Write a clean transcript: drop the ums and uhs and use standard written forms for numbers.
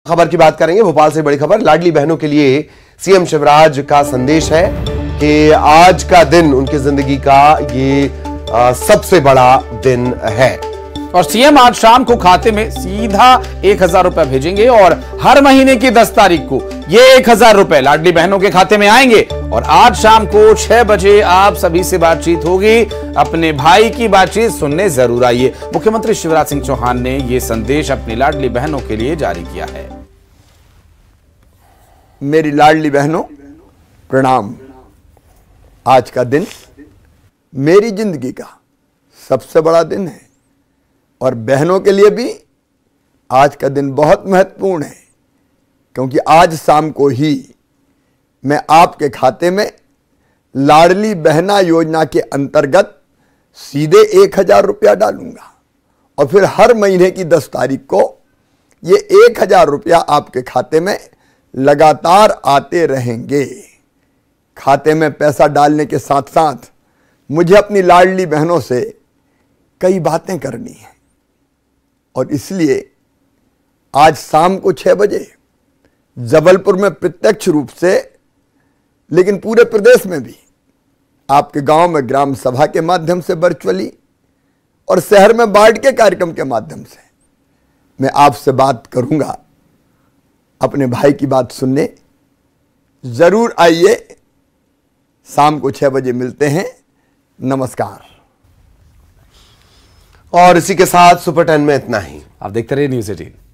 खबर की बात करेंगे, भोपाल से बड़ी खबर। लाडली बहनों के लिए सीएम शिवराज का संदेश है कि आज का दिन उनकी जिंदगी का ये सबसे बड़ा दिन है और सीएम आज शाम को खाते में सीधा 1000 रुपए भेजेंगे और हर महीने की 10 तारीख को ये 1000 रुपए लाडली बहनों के खाते में आएंगे। और आज शाम को 6 बजे आप सभी से बातचीत होगी। अपने भाई की बातचीत सुनने जरूर आइए। मुख्यमंत्री शिवराज सिंह चौहान ने यह संदेश अपनी लाडली बहनों के लिए जारी किया है। मेरी लाडली बहनों, प्रणाम। आज का दिन मेरी जिंदगी का सबसे बड़ा दिन है और बहनों के लिए भी आज का दिन बहुत महत्वपूर्ण है, क्योंकि आज शाम को ही मैं आपके खाते में लाडली बहना योजना के अंतर्गत सीधे 1000 रुपया डालूंगा और फिर हर महीने की 10 तारीख को ये 1000 रुपया आपके खाते में लगातार आते रहेंगे। खाते में पैसा डालने के साथ साथ मुझे अपनी लाडली बहनों से कई बातें करनी हैं और इसलिए आज शाम को 6 बजे जबलपुर में प्रत्यक्ष रूप से, लेकिन पूरे प्रदेश में भी, आपके गांव में ग्राम सभा के माध्यम से वर्चुअली और शहर में बाढ़ के कार्यक्रम के माध्यम से मैं आपसे बात करूंगा। अपने भाई की बात सुनने जरूर आइए। शाम को 6 बजे मिलते हैं। नमस्कार। और इसी के साथ सुपर 10 में इतना ही। आप देखते रहिए न्यूज़ 18।